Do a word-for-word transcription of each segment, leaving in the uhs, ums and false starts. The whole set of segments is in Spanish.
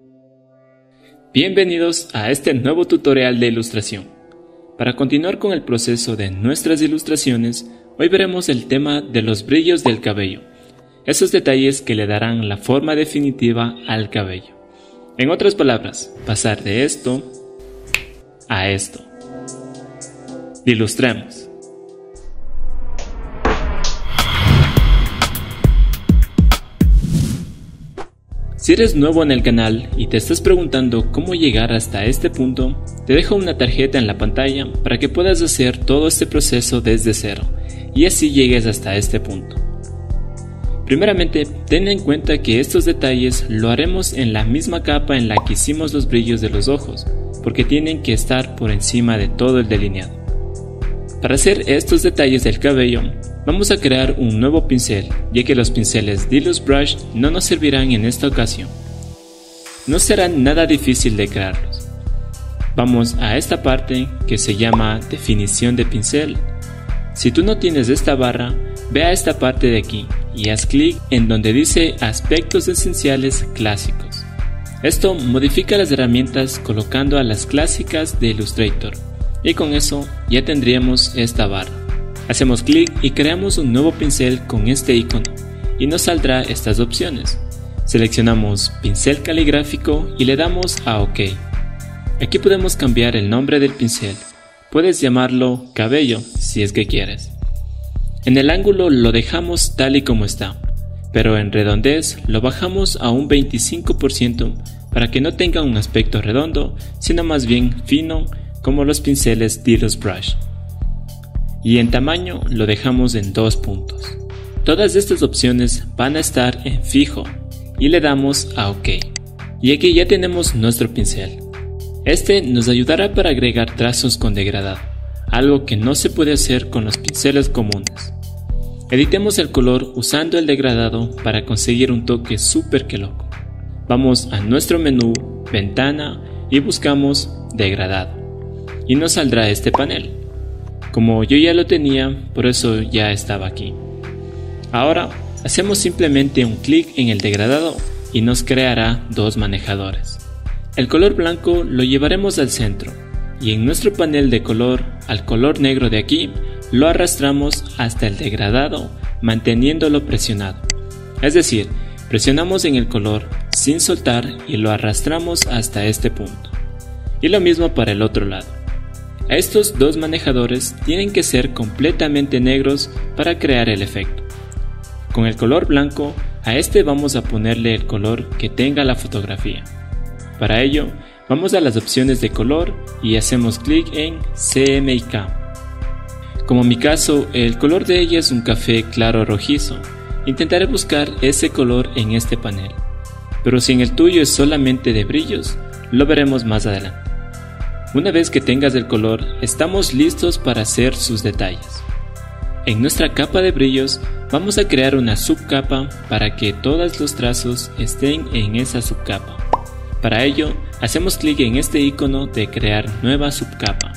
Bienvenidos a este nuevo tutorial de ilustración. Para continuar con el proceso de nuestras ilustraciones, hoy veremos el tema de los brillos del cabello, esos detalles que le darán la forma definitiva al cabello. En otras palabras, pasar de esto a esto. Ilustremos. Si eres nuevo en el canal y te estás preguntando cómo llegar hasta este punto, te dejo una tarjeta en la pantalla para que puedas hacer todo este proceso desde cero y así llegues hasta este punto. Primeramente, ten en cuenta que estos detalles lo haremos en la misma capa en la que hicimos los brillos de los ojos, porque tienen que estar por encima de todo el delineado. Para hacer estos detalles del cabello, vamos a crear un nuevo pincel, ya que los pinceles Dilux Brush no nos servirán en esta ocasión. No será nada difícil de crearlos. Vamos a esta parte que se llama definición de pincel. Si tú no tienes esta barra, ve a esta parte de aquí y haz clic en donde dice aspectos esenciales clásicos. Esto modifica las herramientas colocando a las clásicas de Illustrator, y con eso ya tendríamos esta barra. Hacemos clic y creamos un nuevo pincel con este icono y nos saldrá estas opciones. Seleccionamos pincel caligráfico y le damos a OK. Aquí podemos cambiar el nombre del pincel. Puedes llamarlo cabello si es que quieres. En el ángulo lo dejamos tal y como está, pero en redondez lo bajamos a un veinticinco por ciento para que no tenga un aspecto redondo, sino más bien fino como los pinceles Dilux Brush. Y en tamaño lo dejamos en dos puntos. Todas estas opciones van a estar en fijo y le damos a OK. Y aquí ya tenemos nuestro pincel. Este nos ayudará para agregar trazos con degradado, algo que no se puede hacer con los pinceles comunes. Editemos el color usando el degradado para conseguir un toque súper que loco. Vamos a nuestro menú, ventana y buscamos degradado. Y nos saldrá este panel. Como yo ya lo tenía, por eso ya estaba aquí. Ahora hacemos simplemente un clic en el degradado y nos creará dos manejadores. El color blanco lo llevaremos al centro y en nuestro panel de color, al color negro de aquí, lo arrastramos hasta el degradado manteniéndolo presionado. Es decir, presionamos en el color sin soltar y lo arrastramos hasta este punto. Y lo mismo para el otro lado. Estos dos manejadores tienen que ser completamente negros para crear el efecto. Con el color blanco, a este vamos a ponerle el color que tenga la fotografía. Para ello, vamos a las opciones de color y hacemos clic en C M Y K. Como en mi caso, el color de ella es un café claro rojizo. Intentaré buscar ese color en este panel. Pero si en el tuyo es solamente de brillos, lo veremos más adelante. Una vez que tengas el color, estamos listos para hacer sus detalles. En nuestra capa de brillos, vamos a crear una subcapa para que todos los trazos estén en esa subcapa. Para ello, hacemos clic en este icono de crear nueva subcapa.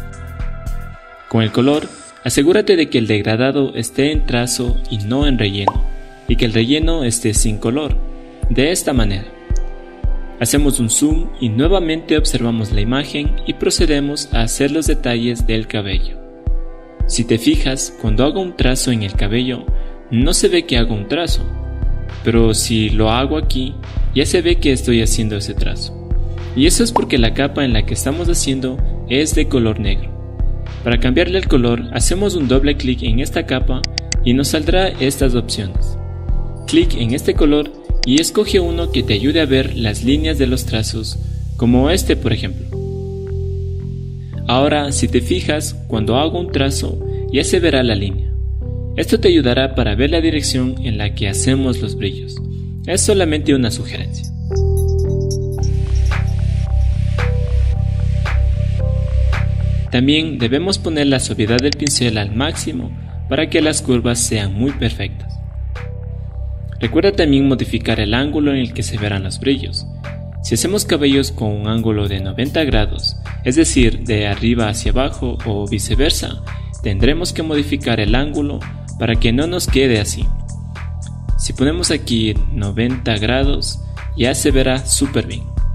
Con el color, asegúrate de que el degradado esté en trazo y no en relleno, y que el relleno esté sin color, de esta manera. Hacemos un zoom y nuevamente observamos la imagen y procedemos a hacer los detalles del cabello. Si te fijas, cuando hago un trazo en el cabello, no se ve que hago un trazo, pero si lo hago aquí, ya se ve que estoy haciendo ese trazo. Y eso es porque la capa en la que estamos haciendo es de color negro. Para cambiarle el color, hacemos un doble clic en esta capa y nos saldrá estas opciones. Clic en este color y escoge uno que te ayude a ver las líneas de los trazos, como este por ejemplo. Ahora, si te fijas, cuando hago un trazo, ya se verá la línea. Esto te ayudará para ver la dirección en la que hacemos los brillos. Es solamente una sugerencia. También debemos poner la suavidad del pincel al máximo para que las curvas sean muy perfectas. Recuerda también modificar el ángulo en el que se verán los brillos. Si hacemos cabellos con un ángulo de noventa grados, es decir, de arriba hacia abajo o viceversa, tendremos que modificar el ángulo para que no nos quede así. Si ponemos aquí noventa grados, ya se verá súper bien.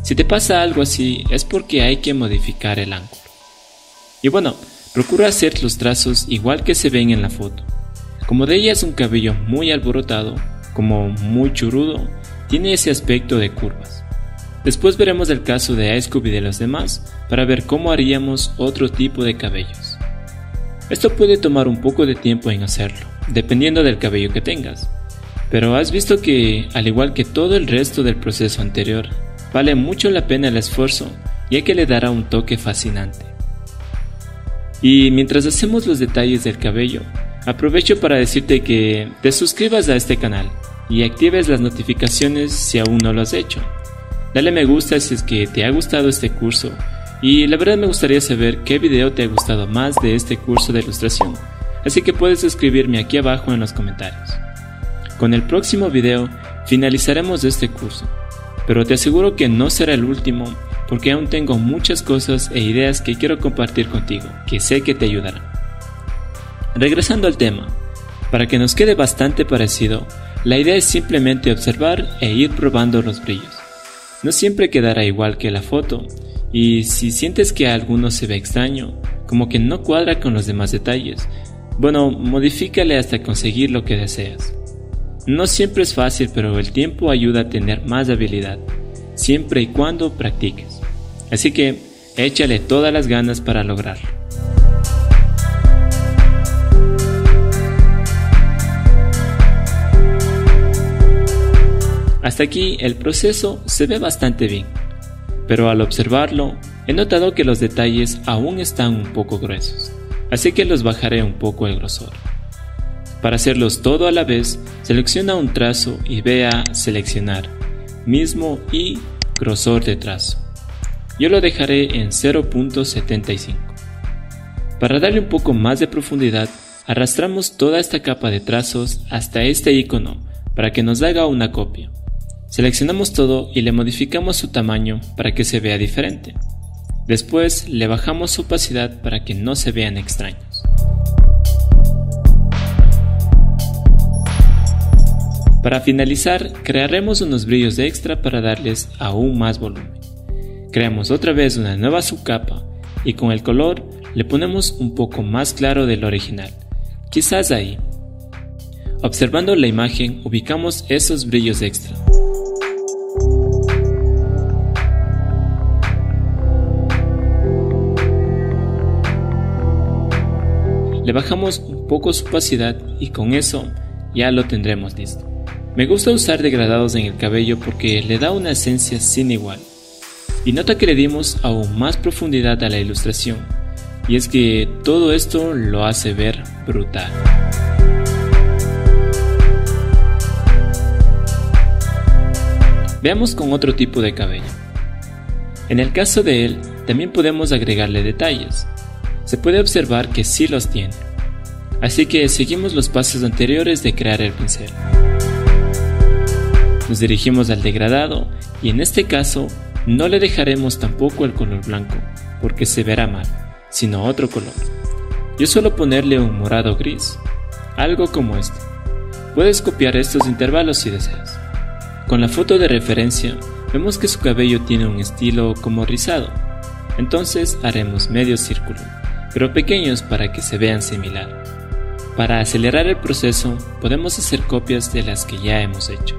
Si te pasa algo así es porque hay que modificar el ángulo. Y bueno, procura hacer los trazos igual que se ven en la foto. Como de ella es un cabello muy alborotado, como muy churudo, tiene ese aspecto de curvas. Después veremos el caso de Aescoob y de los demás para ver cómo haríamos otro tipo de cabellos. Esto puede tomar un poco de tiempo en hacerlo, dependiendo del cabello que tengas. Pero has visto que, al igual que todo el resto del proceso anterior, vale mucho la pena el esfuerzo, ya que le dará un toque fascinante. Y mientras hacemos los detalles del cabello, aprovecho para decirte que te suscribas a este canal y actives las notificaciones si aún no lo has hecho. Dale me gusta si es que te ha gustado este curso, y la verdad me gustaría saber qué video te ha gustado más de este curso de ilustración, así que puedes escribirme aquí abajo en los comentarios. Con el próximo video finalizaremos este curso, pero te aseguro que no será el último, porque aún tengo muchas cosas e ideas que quiero compartir contigo, que sé que te ayudarán. Regresando al tema, para que nos quede bastante parecido, la idea es simplemente observar e ir probando los brillos. No siempre quedará igual que la foto, y si sientes que alguno se ve extraño, como que no cuadra con los demás detalles, bueno, modifícale hasta conseguir lo que deseas. No siempre es fácil, pero el tiempo ayuda a tener más habilidad, siempre y cuando practiques. Así que échale todas las ganas para lograrlo. Hasta aquí el proceso se ve bastante bien, pero al observarlo he notado que los detalles aún están un poco gruesos, así que los bajaré un poco el grosor. Para hacerlos todo a la vez, selecciona un trazo y ve a seleccionar mismo y grosor de trazo. Yo lo dejaré en cero punto setenta y cinco. Para darle un poco más de profundidad, arrastramos toda esta capa de trazos hasta este icono para que nos haga una copia. Seleccionamos todo y le modificamos su tamaño para que se vea diferente. Después le bajamos su opacidad para que no se vean extraños. Para finalizar, crearemos unos brillos extra para darles aún más volumen. Creamos otra vez una nueva subcapa y con el color le ponemos un poco más claro del original, quizás ahí. Observando la imagen ubicamos esos brillos extra. Le bajamos un poco su opacidad y con eso ya lo tendremos listo. Me gusta usar degradados en el cabello porque le da una esencia sin igual. Y nota que le dimos aún más profundidad a la ilustración, y es que todo esto lo hace ver brutal. Veamos con otro tipo de cabello. En el caso de él, también podemos agregarle detalles. Se puede observar que sí los tiene. Así que seguimos los pasos anteriores de crear el pincel. Nos dirigimos al degradado y en este caso no le dejaremos tampoco el color blanco porque se verá mal, sino otro color. Yo suelo ponerle un morado gris, algo como este. Puedes copiar estos intervalos si deseas. Con la foto de referencia vemos que su cabello tiene un estilo como rizado, entonces haremos medio círculo, pero pequeños para que se vean similar. Para acelerar el proceso podemos hacer copias de las que ya hemos hecho.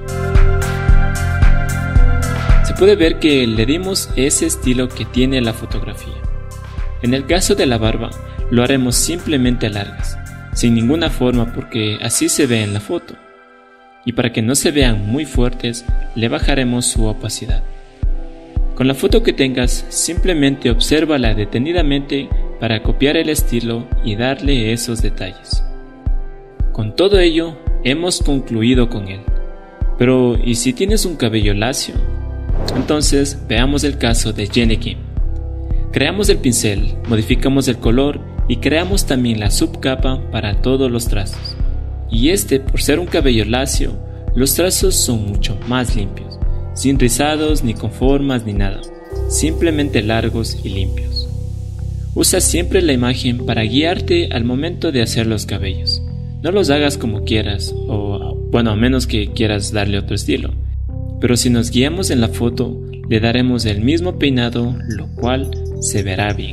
Se puede ver que le dimos ese estilo que tiene la fotografía. En el caso de la barba lo haremos simplemente largas, sin ninguna forma porque así se ve en la foto. Y para que no se vean muy fuertes le bajaremos su opacidad. Con la foto que tengas simplemente obsérvala detenidamente para copiar el estilo y darle esos detalles. Con todo ello hemos concluido con él. Pero ¿y si tienes un cabello lacio? Entonces veamos el caso de Jenny Kim. Creamos el pincel, modificamos el color y creamos también la subcapa para todos los trazos. Y este, por ser un cabello lacio, los trazos son mucho más limpios, sin rizados ni con formas ni nada, simplemente largos y limpios. Usa siempre la imagen para guiarte al momento de hacer los cabellos. No los hagas como quieras, o bueno, a menos que quieras darle otro estilo. Pero si nos guiamos en la foto, le daremos el mismo peinado, lo cual se verá bien.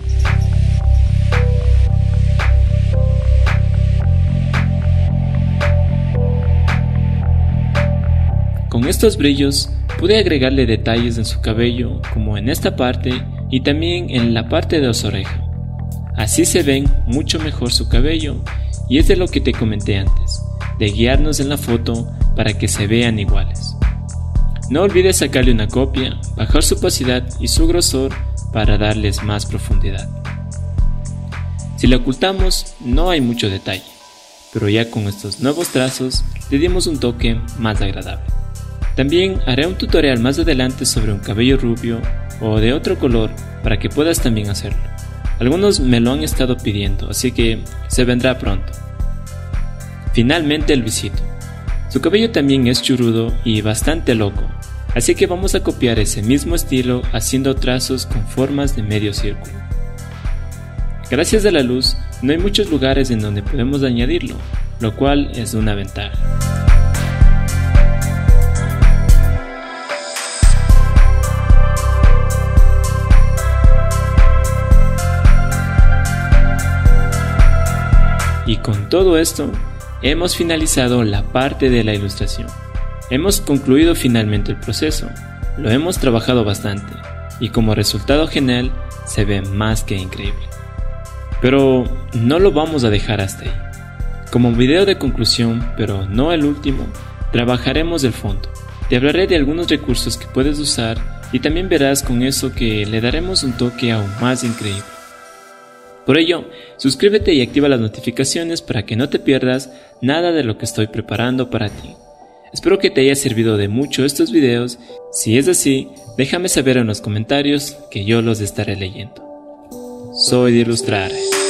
Con estos brillos pude agregarle detalles en su cabello, como en esta parte y también en la parte de las orejas. Así se ven mucho mejor su cabello, y es de lo que te comenté antes, de guiarnos en la foto para que se vean iguales. No olvides sacarle una copia, bajar su opacidad y su grosor para darles más profundidad. Si la ocultamos no hay mucho detalle, pero ya con estos nuevos trazos le dimos un toque más agradable. También haré un tutorial más adelante sobre un cabello rubio o de otro color para que puedas también hacerlo. Algunos me lo han estado pidiendo, así que se vendrá pronto. Finalmente Luisito. Su cabello también es churudo y bastante loco, así que vamos a copiar ese mismo estilo haciendo trazos con formas de medio círculo. Gracias a la luz, no hay muchos lugares en donde podemos añadirlo, lo cual es una ventaja. Y con todo esto, hemos finalizado la parte de la ilustración. Hemos concluido finalmente el proceso, lo hemos trabajado bastante, y como resultado general, se ve más que increíble. Pero no lo vamos a dejar hasta ahí. Como video de conclusión, pero no el último, trabajaremos el fondo. Te hablaré de algunos recursos que puedes usar y también verás con eso que le daremos un toque aún más increíble. Por ello, suscríbete y activa las notificaciones para que no te pierdas nada de lo que estoy preparando para ti. Espero que te haya servido de mucho estos videos. Si es así, déjame saber en los comentarios que yo los estaré leyendo. Soy de Ilustrar.